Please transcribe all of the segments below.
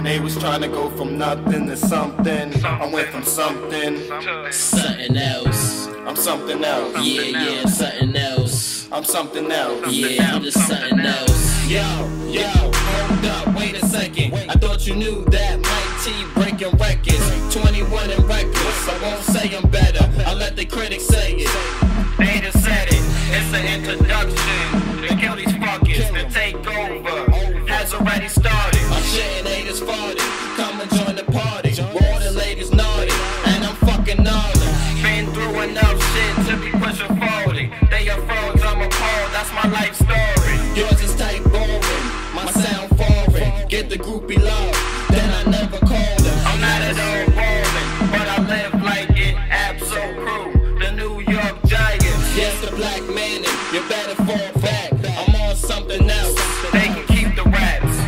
they was trying to go from nothing to something, I went from something something else. I'm something else. Yeah, something else. I'm something else. Yeah, I'm just something else. Yo, hold up, wait a second. I thought you knew that Mike T breaking records, 21 and reckless. I won't say I'm better, I'll let the critics say it. They just said it, it's an introduction to kill these fuckers. The takeover has already started. I'm shitting haters farted, come and join the party. Where all the ladies naughty, and I'm fucking gnarly. Been through enough shit to be pushing 40. They are frogs, I'm appalled, that's my life story. Yours is tight boring, my sound foreign. Get the groupie love, then I never called her. I'm not at all boring, but I live like it. Abso Crew, the New York Giants. Yes, the black man, you better fall back. I'm on something else, they can keep the raps.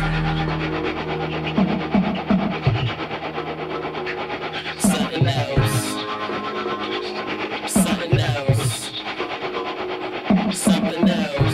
Something else. Something else. Something else.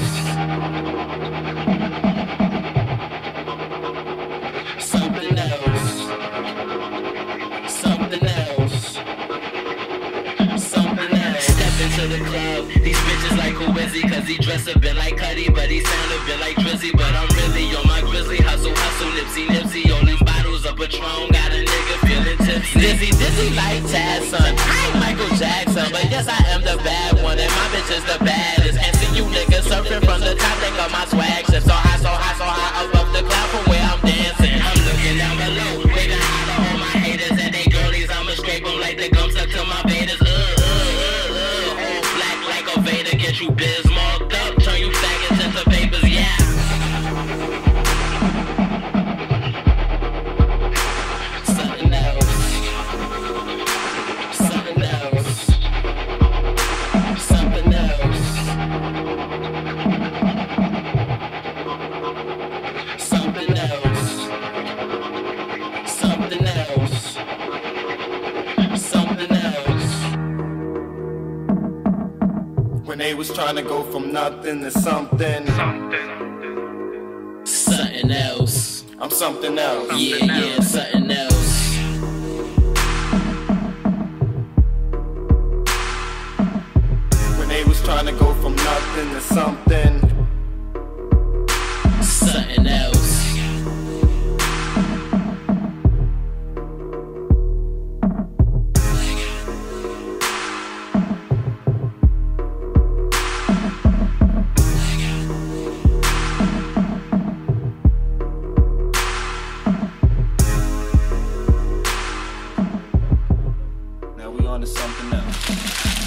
Something else. Something else. Something else. Step into the club, these bitches like who is he? Cause he dress a bit like Cuddy, but he sound a bit like Drizzy. But I'm really on my grizzly, hustle, nipsy, all these bottles of Patron, got a nigga feeling tipsy. Dizzy like Taz, son. I ain't Michael Jackson, but yes I am the bad one, and my bitch is the baddest. And see you niggas surfing from the top, they got my swag shit. So high above the cloud from where I'm dancing. I'm looking down below, waiting out to all my haters and they girlies. I'ma scrape them like the gum stuck to my betas. All black like a Vader, get you Bismarcked up, turn you faggots into papers, yeah. Something else. Something else. Something else. Something else. Something else. Something else. When they was trying to go from nothing to something, Something else. I'm something else. Yeah, something else. When they was trying to go from nothing to something, Something else. now we on to something else.